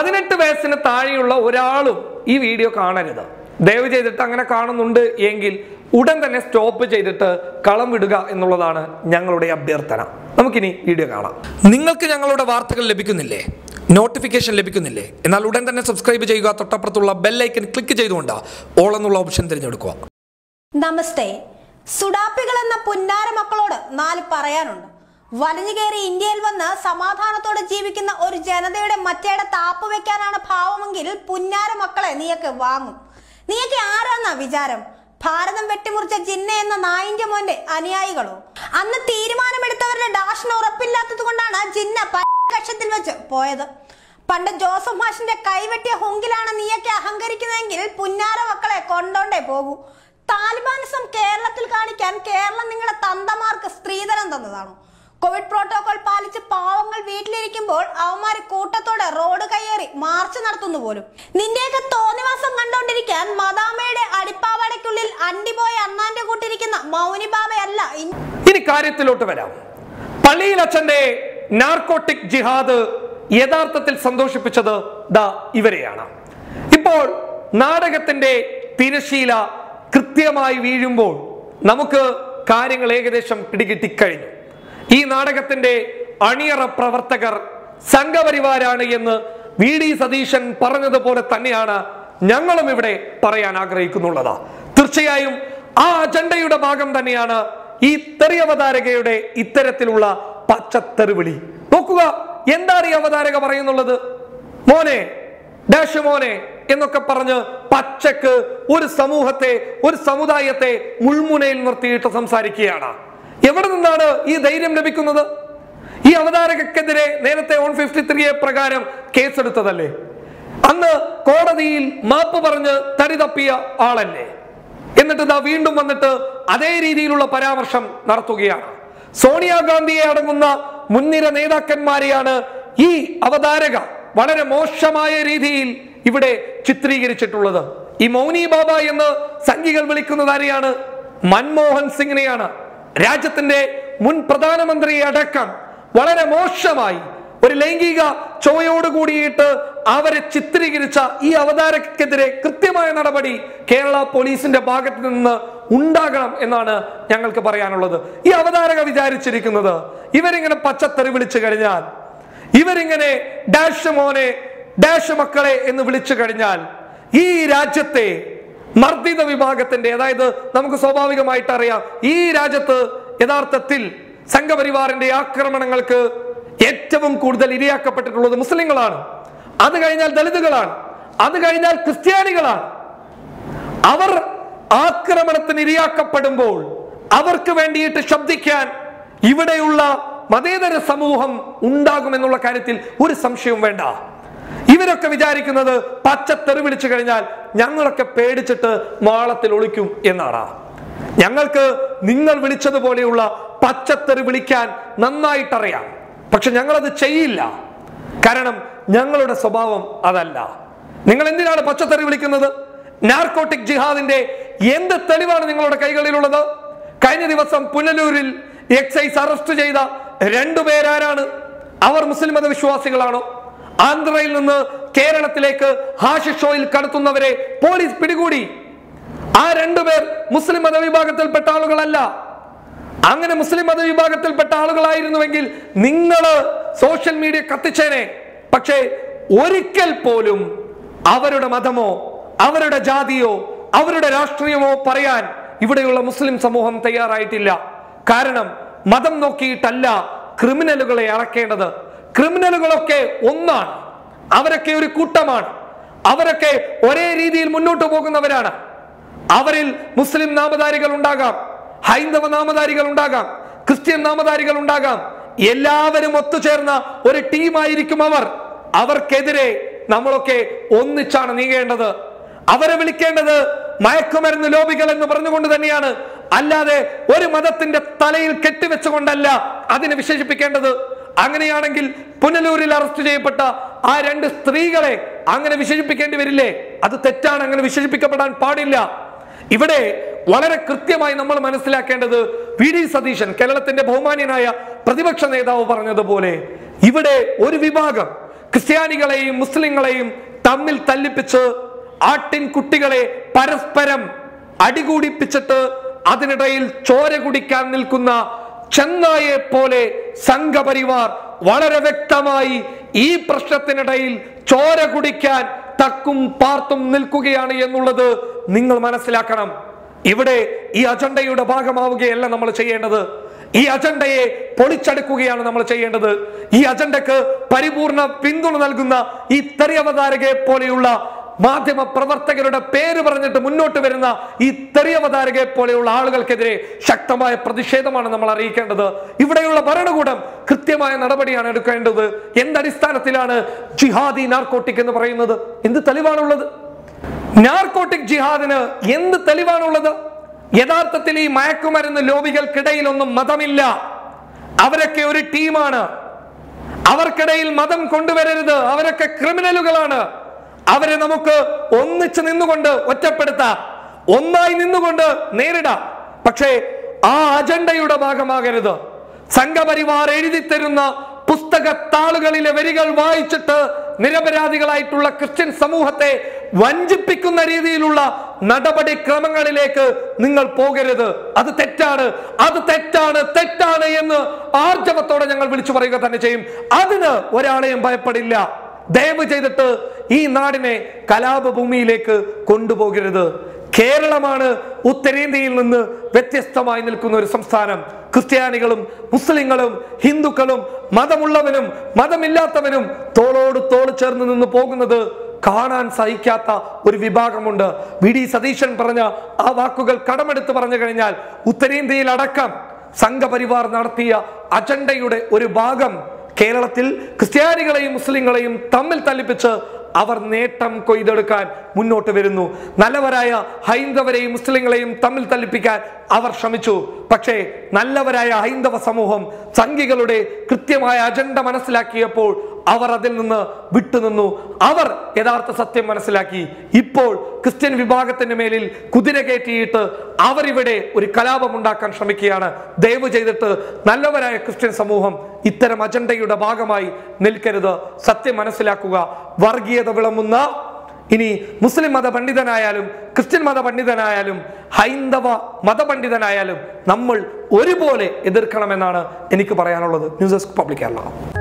18 വയസ്സിന് താഴെയുള്ള ഒരാളും ഈ വീഡിയോ കാണരുത്. ദയവ് ചെയ്തിട്ട് അങ്ങനെ കാണുന്നുണ്ട് എങ്കിൽ ഉടൻ തന്നെ സ്റ്റോപ്പ് ചെയ്തിട്ട് കളം വിടുക എന്നുള്ളതാണ് ഞങ്ങളുടെ അഭ്യർത്ഥന. നമുക്കിനി വീഡിയോ കാണാം. നിങ്ങൾക്ക് ഞങ്ങളുടെ വാർത്തകൾ ലഭിക്കുന്നില്ലേ? നോട്ടിഫിക്കേഷൻ ലഭിക്കുന്നില്ലേ? എന്നാൽ ഉടൻ തന്നെ സബ്സ്ക്രൈബ് ചെയ്യുക. തൊട്ടപ്പുറത്തുള്ള ബെൽ ഐക്കൺ ക്ലിക്ക് ചെയ്തുകൊണ്ട് ഓൾ എന്നുള്ള ഓപ്ഷൻ തിരഞ്ഞെടുക്കുക. നമസ്തേ. സുഡാപ്പികൾ എന്ന പുന്നാര മക്കളോട് 4 പറയാനുണ്ട്. വലിഞ്ഞുകയറി ഇന്ത്യയിൽ വന്ന് സമാധാനത്തോടെ ജീവിക്കുന്ന ഒരു ജനതയുടെ മറ്റേടെ താപ്പ് വെക്കാനാണ് ഭാവമെങ്കിൽ പുന്നാര മക്കളെ നീയൊക്കെ വാങ്ങും. നീയൊക്കെ ആരാന്നാ വിചാരം? ഭാരതം വെട്ടിമുറിച്ച ജിന്ന എന്ന നായിന്റെ മോന്റെ അനുയായികളോ? അന്ന് തീരുമാനമെടുത്തവരുടെ ഡാഷിന് ഉറപ്പില്ലാത്തത് കൊണ്ടാണ് ജിന്ന ലക്ഷത്തിൽ വെച്ച് പോയത്. പണ്ട് ജോസഫ് മാഷിന്റെ കൈവെട്ടിയ ഹുങ്കിലാണ് നീയൊക്കെ അഹങ്കരിക്കുന്നതെങ്കിൽ പുന്നാര മക്കളെ കൊണ്ടോണ്ടേ പോകൂ. താലിബാനിസം കേരളത്തിൽ കാണിക്കാൻ കേരളം നിങ്ങളുടെ തന്തമാർക്ക് സ്ത്രീധനം തന്നതാണോ? കോവിഡ് പ്രോട്ടോകോൾ പാലിച്ച് പാവങ്ങൾ വീട്ടിലിരിക്കുമ്പോൾ അവന്മാര് കൂട്ടത്തോടെ റോഡ് കയ്യേറി മാർച്ച് നടത്തുന്നു പോലും. നിന്റെയൊക്കെ തോന്നിവാസം കണ്ടോണ്ടിരിക്കാൻ മദാമയുടെ അടിപ്പാവടയ്ക്കുള്ളിൽ അണ്ടിപോയ അണ്ണാന്റെ കൂട്ടിരിക്കുന്ന മൗനി ബാബയല്ല. ഇനി കാര്യത്തിലോട്ട് വരാം. പള്ളിയിൽ അച്ഛന്റെ നാർക്കോട്ടിക് ജിഹാദ് യഥാർത്ഥത്തിൽ സന്തോഷിപ്പിച്ചത് ഇവരെയാണ്. ഇപ്പോൾ നാടകത്തിന്റെ തിരശീല കൃത്യമായി വീഴുമ്പോൾ നമുക്ക് കാര്യങ്ങൾ ഏകദേശം പിടികിട്ടിക്കഴിഞ്ഞു. ഈ നാടകത്തിന്റെ അണിയറ പ്രവർത്തകർ സംഘപരിവാരാണ് എന്ന് വി.ഡി. സതീശൻ പറഞ്ഞതുപോലെ തന്നെയാണ് ഞങ്ങളും ഇവിടെ പറയാൻ ആഗ്രഹിക്കുന്നുള്ളത്. തീർച്ചയായും ആ അജണ്ടയുടെ ഭാഗം തന്നെയാണ് ഈ തെറി അവതാരകയുടെ ഇത്തരത്തിലുള്ള പച്ചത്തെറിവിളി. നോക്കുക, എന്താണ് ഈ അവതാരക പറയുന്നുള്ളത്? മോനെ, ഡാഷ് മോനെ എന്നൊക്കെ പറഞ്ഞ് പച്ചക്ക് ഒരു സമൂഹത്തെ, ഒരു സമുദായത്തെ മുൾമുനയിൽ നിർത്തിയിട്ട് സംസാരിക്കുകയാണ്. എവിടെ നിന്നാണ് ഈ ധൈര്യം ലഭിക്കുന്നത്? ഈ അവതാരകക്കെതിരെ നേരത്തെ 153A പ്രകാരം കേസെടുത്തതല്ലേ? അന്ന് കോടതിയിൽ മാപ്പ് പറഞ്ഞ് തടി തപ്പിയ ആളല്ലേ? എന്നിട്ട് വീണ്ടും വന്നിട്ട് അതേ രീതിയിലുള്ള പരാമർശം നടത്തുകയാണ്. സോണിയാഗാന്ധിയെ അടങ്ങുന്ന മുൻനിര നേതാക്കന്മാരെയാണ് ഈ അവതാരക വളരെ മോശമായ രീതിയിൽ ഇവിടെ ചിത്രീകരിച്ചിട്ടുള്ളത്. ഈ മൗനി ബാബ എന്ന് സംഘികൾ വിളിക്കുന്നത് ആരെയാണ്? മൻമോഹൻ സിംഗിനെയാണ്. രാജ്യത്തിന്റെ മുൻ പ്രധാനമന്ത്രിയെ അടക്കം വളരെ മോശമായി ഒരു ലൈംഗിക ചോയോട് കൂടിയിട്ട് അവരെ ചിത്രീകരിച്ച ഈ അവതാരകക്കെതിരെ കൃത്യമായ നടപടി കേരള പോലീസിന്റെ ഭാഗത്ത് നിന്ന് ഉണ്ടാകണം എന്നാണ് ഞങ്ങൾക്ക് പറയാനുള്ളത്. ഈ അവതാരക വിചാരിച്ചിരിക്കുന്നത് ഇവരിങ്ങനെ പച്ചത്തെറി വിളിച്ചു കഴിഞ്ഞാൽ, ഇവരിങ്ങനെ ഡാഷ് മോനെ, ഡാഷ് മക്കളെ എന്ന് വിളിച്ചു കഴിഞ്ഞാൽ ഈ രാജ്യത്തെ മർദ്ദിത വിഭാഗത്തിന്റെ, അതായത് നമുക്ക് സ്വാഭാവികമായിട്ട് അറിയാം ഈ രാജ്യത്ത് യഥാർത്ഥത്തിൽ സംഘപരിവാറിന്റെ ആക്രമണങ്ങൾക്ക് ഏറ്റവും കൂടുതൽ ഇരയാക്കപ്പെട്ടിട്ടുള്ളത് മുസ്ലിങ്ങളാണ്. അത് കഴിഞ്ഞാൽ ദളിതുകളാണ്, അത് കഴിഞ്ഞാൽ ക്രിസ്ത്യാനികളാണ്. അവർ ആക്രമണത്തിന് ഇരയാക്കപ്പെടുമ്പോൾ അവർക്ക് വേണ്ടിയിട്ട് ശബ്ദിക്കാൻ ഇവിടെയുള്ള മതേതര സമൂഹം ഉണ്ടാകുമെന്നുള്ള കാര്യത്തിൽ ഒരു സംശയവും വേണ്ട. ഇവരൊക്കെ വിചാരിക്കുന്നത് പച്ചത്തെറി വിളിച്ചു കഴിഞ്ഞാൽ ഞങ്ങളൊക്കെ പേടിച്ചിട്ട് മാളത്തിൽ ഒളിക്കും എന്നാണ്. ഞങ്ങൾക്ക് നിങ്ങൾ വിളിച്ചതുപോലെയുള്ള പച്ചത്തെറി വിളിക്കാൻ നന്നായിട്ടറിയാം. പക്ഷെ ഞങ്ങളത് ചെയ്യില്ല. കാരണം ഞങ്ങളുടെ സ്വഭാവം അതല്ല. നിങ്ങൾ എന്തിനാണ് പച്ചത്തെറി വിളിക്കുന്നത്? നാർക്കോട്ടിക് ജിഹാദിന്റെ എന്ത് തെളിവാണ് നിങ്ങളുടെ കൈകളിലുള്ളത്? കഴിഞ്ഞ ദിവസം പുനലൂരിൽ എക്സൈസ് അറസ്റ്റ് ചെയ്ത 2 പേരാരാണ്? അവർ മുസ്ലിം മതവിശ്വാസികളാണോ? ആന്ധ്രയിൽ നിന്ന് കേരളത്തിലേക്ക് ഹാഷിഷ് ഓയിൽ കടത്തുന്നവരെ പോലീസ് പിടികൂടി. ആ 2 പേർ മുസ്ലിം മതവിഭാഗത്തിൽപ്പെട്ട ആളുകളല്ല. അങ്ങനെ മുസ്ലിം മതവിഭാഗത്തിൽപ്പെട്ട ആളുകളായിരുന്നുവെങ്കിൽ നിങ്ങൾ സോഷ്യൽ മീഡിയ കത്തിച്ചേനെ. പക്ഷേ ഒരിക്കൽ പോലും അവരുടെ മതമോ അവരുടെ ജാതിയോ അവരുടെ രാഷ്ട്രീയമോ പറയാൻ ഇവിടെയുള്ള മുസ്ലിം സമൂഹം തയ്യാറായിട്ടില്ല. കാരണം മതം നോക്കിയിട്ടല്ല ക്രിമിനലുകളെ അളക്കേണ്ടത്. ക്രിമിനലുകളൊക്കെ ഒന്നാണ്, അവരൊക്കെ ഒരു കൂട്ടമാണ്, അവരൊക്കെ ഒരേ രീതിയിൽ മുന്നോട്ട് പോകുന്നവരാണ്. അവരിൽ മുസ്ലിം നാമധാരികൾ ഉണ്ടാകാം, ഹൈന്ദവ നാമധാരികൾ ഉണ്ടാകാം, ക്രിസ്ത്യൻ നാമധാരികൾ ഉണ്ടാകാം. എല്ലാവരും ഒത്തുചേർന്ന ഒരു ടീമായിരിക്കും അവർ. അവർക്കെതിരെ നമ്മളൊക്കെ ഒന്നിച്ചാണ് നീങ്ങേണ്ടത്. അവരെ വിളിക്കേണ്ടത് മയക്കുമരുന്ന് ലോബികൾ എന്ന് പറഞ്ഞുകൊണ്ട് തന്നെയാണ്, അല്ലാതെ ഒരു മതത്തിന്റെ തലയിൽ കെട്ടിവെച്ചുകൊണ്ടല്ല അതിനെ വിശേഷിപ്പിക്കേണ്ടത്. അങ്ങനെയാണെങ്കിൽ പുനലൂരിൽ അറസ്റ്റ് ചെയ്യപ്പെട്ട ആ 2 സ്ത്രീകളെ അങ്ങനെ വിശേഷിപ്പിക്കേണ്ടി വരില്ലേ? അത് തെറ്റാണ്, അങ്ങനെ വിശേഷിപ്പിക്കപ്പെടാൻ പാടില്ല. ഇവിടെ വളരെ കൃത്യമായി നമ്മൾ മനസ്സിലാക്കേണ്ടത് വി.ഡി. സതീശൻ, കേരളത്തിന്റെ ബഹുമാന്യനായ പ്രതിപക്ഷ നേതാവ് പറഞ്ഞതുപോലെ ഇവിടെ ഒരു വിഭാഗം ക്രിസ്ത്യാനികളെയും മുസ്ലിങ്ങളെയും തമ്മിൽ തല്ലിപ്പിച്ച് ആട്ടിൻകുട്ടികളെ പരസ്പരം അടികൂടിപ്പിച്ചിട്ട് അതിനിടയിൽ ചോര കുടിക്കാൻ നിൽക്കുന്ന ചെന്നായെ പോലെ സംഘപരിവാർ വളരെ വ്യക്തമായി ഈ പ്രശ്നത്തിനിടയിൽ ചോര കുടിക്കാൻ തക്കും പാർത്തും നിൽക്കുകയാണ് എന്നുള്ളത് നിങ്ങൾ മനസ്സിലാക്കണം. ഇവിടെ ഈ അജണ്ടയുടെ ഭാഗമാവുകയല്ല നമ്മൾ ചെയ്യേണ്ടത്. ഈ അജണ്ടയെ പൊളിച്ചെടുക്കുകയാണ് നമ്മൾ ചെയ്യേണ്ടത്. ഈ അജണ്ടക്ക് പരിപൂർണ പിന്തുണ നൽകുന്ന ഈ തെറിയവതാരകയെ പോലെയുള്ള മാധ്യമ പ്രവർത്തകരുടെ പേര് പറഞ്ഞിട്ട് മുന്നോട്ട് വരുന്ന ഈ തെറിയവതാരകയെ പോലെയുള്ള ആളുകൾക്കെതിരെ ശക്തമായ പ്രതിഷേധമാണ് നമ്മൾ അറിയിക്കേണ്ടത്. ഇവിടെയുള്ള ഭരണകൂടം കൃത്യമായ നടപടിയാണ് എടുക്കേണ്ടത്. എന്തടിസ്ഥാനത്തിലാണ് ജിഹാദി നാർക്കോട്ടിക് എന്ന് പറയുന്നത്? എന്ത് തെളിവാണുള്ളത്? നാർക്കോട്ടിക് ജിഹാദിന് എന്ത് തെളിവാണുള്ളത്? യഥാർത്ഥത്തിൽ ഈ മയക്കുമരുന്ന് ലോബികൾക്കിടയിലൊന്നും മതമില്ല. അവരൊക്കെ ഒരു ടീമാണ്. അവർക്കിടയിൽ മതം കൊണ്ടുവരരുത്. അവരൊക്കെ ക്രിമിനലുകളാണ്. അവരെ നമുക്ക് ഒന്നിച്ച് നിന്നുകൊണ്ട് ഒറ്റപ്പെടുത്താം, ഒന്നായി നിന്നുകൊണ്ട് നേരിടാം. പക്ഷേ ആ അജണ്ടയുടെ ഭാഗമാകരുത്. സംഘപരിവാർ എഴുതി തരുന്ന പുസ്തക താളുകളിലെ വരികൾ വായിച്ചിട്ട് നിരപരാധികളായിട്ടുള്ള ക്രിസ്ത്യൻ സമൂഹത്തെ വഞ്ചിപ്പിക്കുന്ന രീതിയിലുള്ള നടപടിക്രമങ്ങളിലേക്ക് നിങ്ങൾ പോകരുത്. അത് തെറ്റാണ്, അത് തെറ്റാണ്, തെറ്റാണ് എന്ന് ആർജവത്തോടെ ഞങ്ങൾ വിളിച്ചു പറയുക തന്നെ ചെയ്യും. അതിന് ഒരാളെയും ഭയപ്പെടില്ല. ദയവ് ചെയ്തിട്ട് ഈ നാടിനെ കലാപഭൂമിയിലേക്ക് കൊണ്ടുപോകരുത്. കേരളമാണ് ഉത്തരേന്ത്യയിൽ നിന്ന് വ്യത്യസ്തമായി നിൽക്കുന്ന ഒരു സംസ്ഥാനം. ക്രിസ്ത്യാനികളും മുസ്ലിങ്ങളും ഹിന്ദുക്കളും മതമുള്ളവനും മതമില്ലാത്തവനും തോളോട് തോൾ ചേർന്ന് നിന്ന് പോകുന്നത് കാണാൻ സഹിക്കാത്ത ഒരു വിഭാഗമുണ്ട്. വി.ഡി. സതീശൻ പറഞ്ഞ ആ വാക്കുകൾ കടമെടുത്ത് പറഞ്ഞു കഴിഞ്ഞാൽ ഉത്തരേന്ത്യയിൽ അടക്കം സംഘപരിവാർ നടത്തിയ അജണ്ടയുടെ ഒരു ഭാഗം കേരളത്തിൽ ക്രിസ്ത്യാനികളെയും മുസ്ലിങ്ങളെയും തമ്മിൽ തല്ലിപ്പിച്ച് അവർ നേട്ടം കൊയ്തെടുക്കാൻ മുന്നോട്ട് വരുന്നു. നല്ലവരായ ഹൈന്ദവരെയും മുസ്ലിങ്ങളെയും തമ്മിൽ തല്ലിപ്പിക്കാൻ അവർ ശ്രമിച്ചു. പക്ഷേ നല്ലവരായ ഹൈന്ദവ സമൂഹം സംഘികളുടെ കൃത്യമായ അജണ്ട മനസ്സിലാക്കിയപ്പോൾ അവർ അതിൽ നിന്ന് വിട്ടുനിന്നു. അവർ യഥാർത്ഥ സത്യം മനസ്സിലാക്കി. ഇപ്പോൾ ക്രിസ്ത്യൻ വിഭാഗത്തിന്റെ മേലിൽ കുതിര കയറ്റിയിട്ട് അവരിവിടെ ഒരു കലാപം ഉണ്ടാക്കാൻ ശ്രമിക്കുകയാണ്. ദയവ് ചെയ്തിട്ട് നല്ലവരായ ക്രിസ്ത്യൻ സമൂഹം ഇത്തരം അജണ്ടയുടെ ഭാഗമായി നിൽക്കരുത്. സത്യം മനസ്സിലാക്കുക. വർഗീയത വിളമ്പുന്ന ഇനി മുസ്ലിം മത പണ്ഡിതനായാലും ക്രിസ്ത്യൻ മത പണ്ഡിതനായാലും ഹൈന്ദവ മതപണ്ഡിതനായാലും നമ്മൾ ഒരുപോലെ എതിർക്കണമെന്നാണ് എനിക്ക് പറയാനുള്ളത്. News desk public Kerala.